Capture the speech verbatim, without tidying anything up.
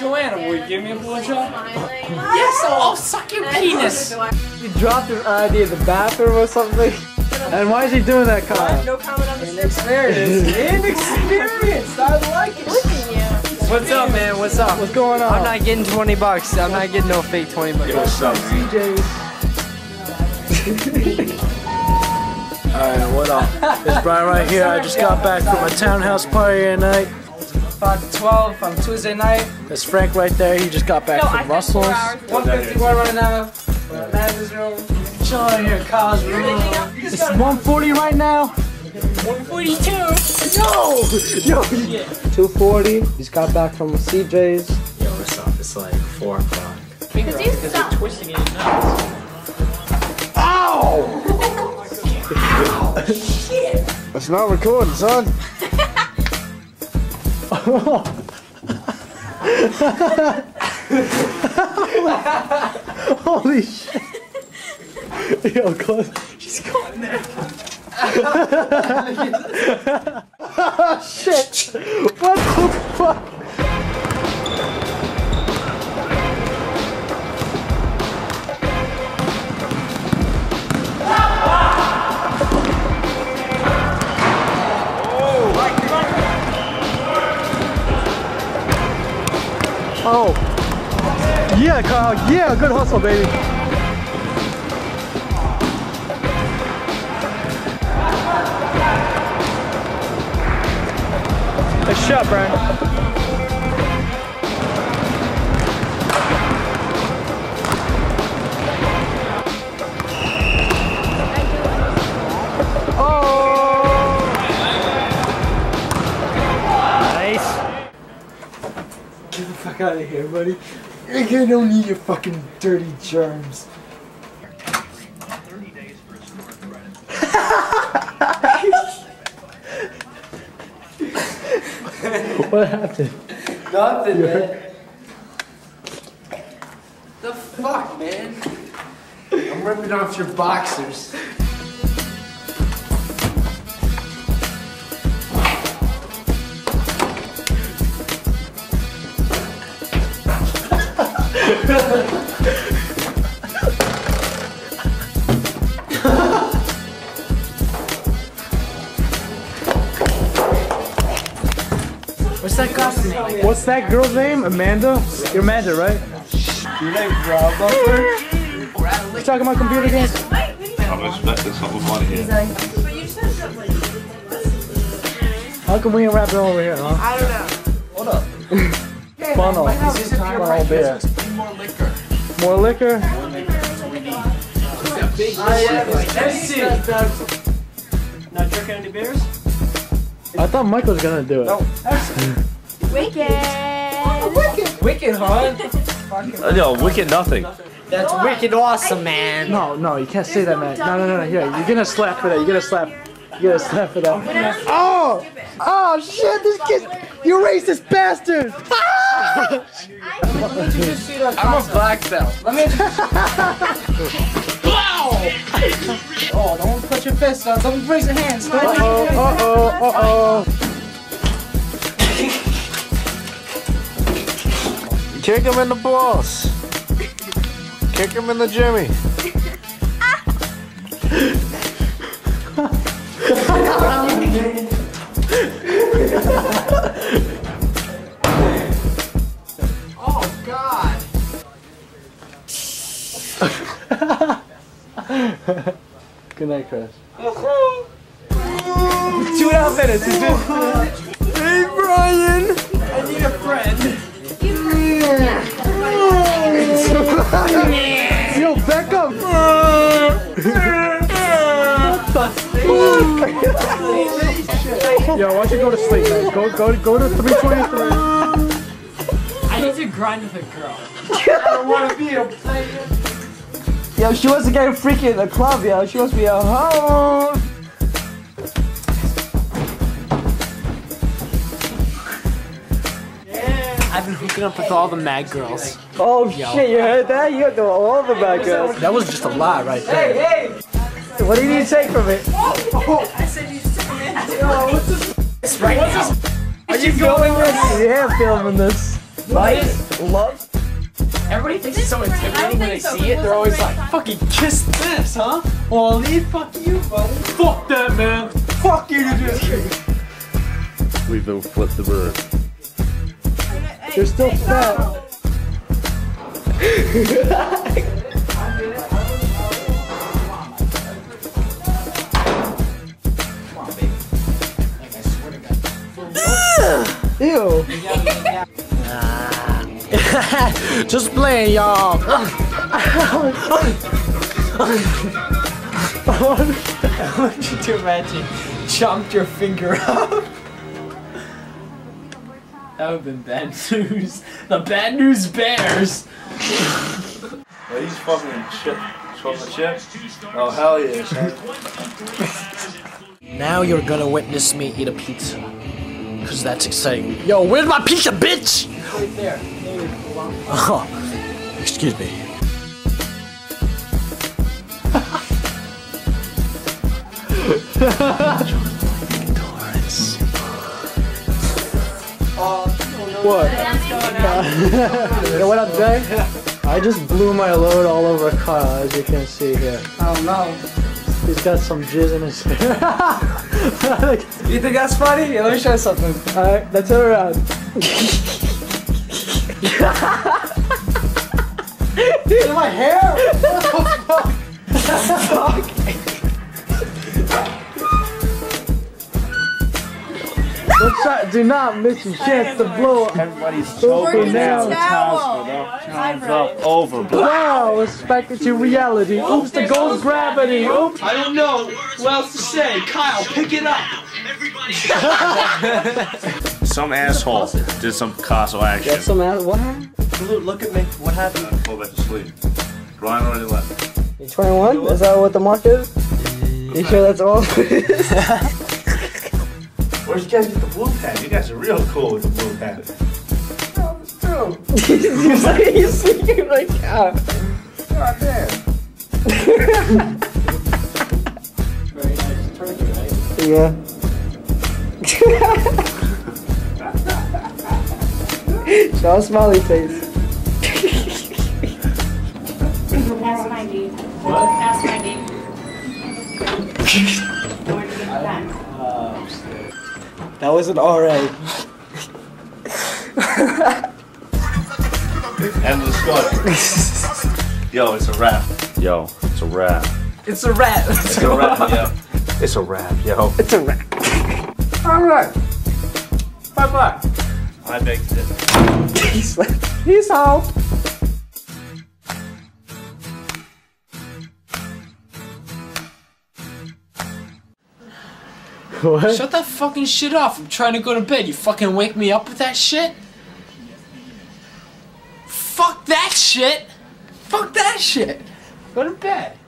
Joanna, will you give me a blowjob? Yes, I'll suck your penis. You dropped his I D in the bathroom or something? And why is he doing that, Kyle? No comment on this. Inexperience. Inexperience. I like it. What's up, man? What's up? What's going on? I'm not getting twenty bucks. I'm not getting no fake twenty bucks. What's up, C J's. Alright, what up? It's Brian right here. I just got back from a townhouse party tonight. five to twelve on Tuesday night. There's Frank right there. He just got back No, from Russell's. one fifty-one right now. Manager's room. Chilling here, Kyle's room. It's one forty right now. one forty-two. Yo! Yo! two forty. He's got back from C J's. Yo, what's up? It's like four o'clock. Because you stop. Twisting it nuts. Ow! Shit! It's not recording, son. Holy shit. Yo, close. She's going there. Oh, shit. What the fuck? Oh, yeah, Kyle, yeah, good hustle, baby. Nice shot, Brian. Oh! Nice. Get the fuck out of here, buddy. I don't need your fucking dirty germs. thirty days for a store credit. What happened? Nothing, You man. heard? The fuck, man? I'm ripping off your boxers. What's that girl's name? What's that girl's name? Amanda? You're Amanda, right? Your name Rob Buffer? You talking about computer games? I'm expecting something funny here. How come we ain't rapping over here, huh? I don't know. Hold up. Funnel. Funnel beer. More liquor. More liquor? Let's see. Not drinking any beers? I thought Michael was gonna do it. No. Wicked. Wicked, huh? Yo, wicked nothing. That's wicked awesome, man. No, no, you can't say that, man. No, no, no, no. Here, you're gonna slap for that. You're gonna slap. You're gonna slap for that. Oh! Oh, shit, this kid! You racist bastard! I'm a black belt. Let me. Oh, don't put your fists up. Don't raise your hands. Uh oh, uh oh, uh oh. Kick him in the balls. Kick him in the Jimmy. Oh, God. Good night, Chris. Two and a half minutes. It's just... Hey, Brian! I need a friend. Yo, back up! What the fuck? Yo, why don't you go to sleep, man? Go, go, go to three twenty-three. I need to grind with a girl. I don't want to be a player. Yo, she wants to get freaky in the club, yo. She wants to be a hoe. I've been hooking up with all the mad girls. Oh shit, you heard that? You go all the back girls. That was just a lie right there. Hey, hey! What do you need to take from it? I said you took a minute. Yo, what's this? Right now. Are you going with? Yeah, filming this. Light, love. everybody thinks it's so intimidating when they so. see it. They're always like, fucking kiss this, huh? Well, leave, fuck you, buddy. Fuck that, man. Fuck you to do. We've been flipped the bird. You're still fat. Ew. Just playing, y'all. I want you to imagine chomped your finger off. That would have been bad news. The bad news bears. Are these fucking chip, chocolate chips? Oh hell yeah, son. Now you're gonna witness me eat a pizza. Cause that's exciting. Yo, where's my pizza, bitch? Right there. Oh, excuse me. What? You know what I'm saying? I just blew my load all over Kyle, as you can see here. Oh no. He's got some jizz in his hair. You think that's funny? Yeah, let me show you something. Alright, let's turn around. In my hair? What the fuck? Don't try, do not miss your chance to blow up. Everybody's Choking choking now. now. Time's up. Over. Wow, it's back into reality. Oops, the gold gravity. Oops. I don't know what else to say. Kyle, pick it up. Some asshole did some Picasso action. That's some ass. What happened? Salute, look at me. What happened? Go back to sleep. Ryan already left. You twenty-one? Is that what the mark is? You sure that's all? Where'd you guys get the blue pen? You guys are real cool with the blue pen. He's like, he's sleeping like, ah. God damn. Very nice turkey, right? Yeah. Show a smiley face. Pass my D. Pass my D. That was an R A. End of the story. Yo, it's a wrap. Yo, it's a wrap. It's a rat. It's a wrap, yo. It's a wrap, yo. It's a wrap. Alright. Bye bye. I baked it. He's like, he's out. What? Shut that fucking shit off. I'm trying to go to bed. You fucking wake me up with that shit? Fuck that shit. Fuck that shit. Go to bed.